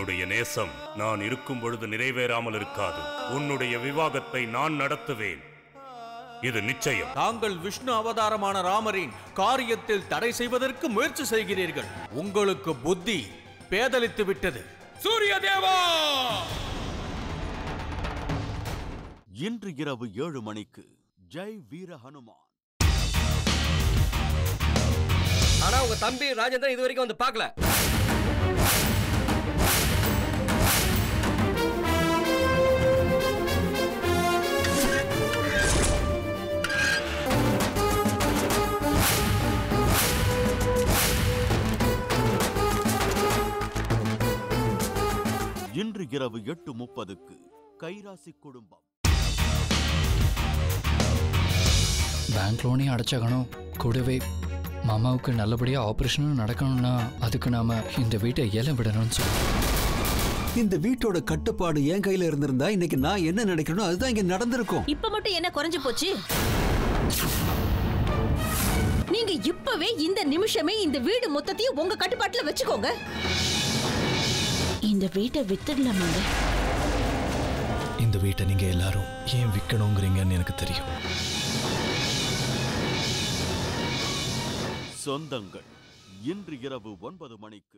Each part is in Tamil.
உன்னுடைய நேசம் நான் இருக்கும் பொழுது நிறைவேறாமல் இருக்காது. உன்னுடைய விவாகத்தை நான் நடத்துவேன், இது நிச்சயம். தாங்கள் விஷ்ணு அவதாரமான ராமரின் காரியத்தில் தடை செய்வதற்கு முயற்சி செய்கிறீர்கள். உங்களுக்கு புத்தி பேதலித்து விட்டது. சூரிய தேவா! இன்று இரவு 7 மணிக்கு ஜெய் வீர ஹனுமான். ஆனா உங்க தம்பி ராஜேந்திரன் இது வரைக்கும் வந்து பார்க்கல. இன்று இரவு 8:30க்கு கைராசி குடும்பம். பேங்க் லோனையும் அடைச்சாகணும், கூடவே மாமாவுக்கு நல்லபடியா ஆபரேஷனும் நடக்கணும்னா அதுக்கு நாம இந்த வீட்டை ஏலம் விடணும்னு சொல்லுவோம். இந்த வீட்டோட கட்டுப்பாடு என் கையில இருந்திருந்தா இன்னைக்கு நான் என்ன நினைக்கணும் அதுதான் இங்க நடந்திருக்கும். இப்ப மட்டும் என்ன குறைஞ்சு போச்சு? நீங்க இப்பவே இந்த நிமிஷமே இந்த வீடு மொத்தத்தையும் உங்க கட்டுப்பாட்டுல வச்சுக்கோங்க. இந்த வீட்டை வித்துடலாமா? இந்த வீட்டை நீங்க எல்லாரும் ஏன் விற்கணுங்கிறீங்கன்னு எனக்கு தெரியும். சொந்தங்கள் இன்று இரவு 9 மணிக்கு.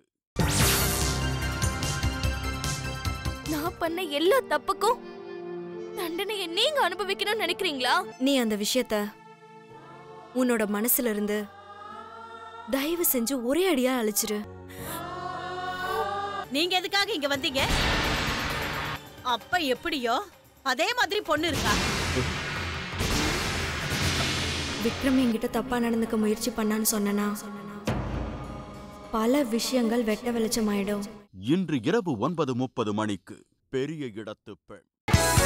நான் பண்ண எல்லா தப்புக்கும் தண்டனையை நீங்க அனுபவிக்கணும்னு நினைக்கிறீங்களா? நீ அந்த விஷயத்த உன்னோட மனசுல இருந்து தயவு செஞ்சு ஒரே அடியா அழிச்சிரு. நீங்க எதுக்காக இங்க வந்தீங்க? அப்ப எப்படியோ அதே மாதிரி பொண்ணு இருக்கா. விக்ரம் என்கிட்ட தப்பா நடந்துக்க முயற்சி பண்ணான்னு சொன்னா பல விஷயங்கள் வெட்ட வெளிச்சமாயிடும். இன்று இரவு 9:30 மணிக்கு பெரிய இடத்து பெண்.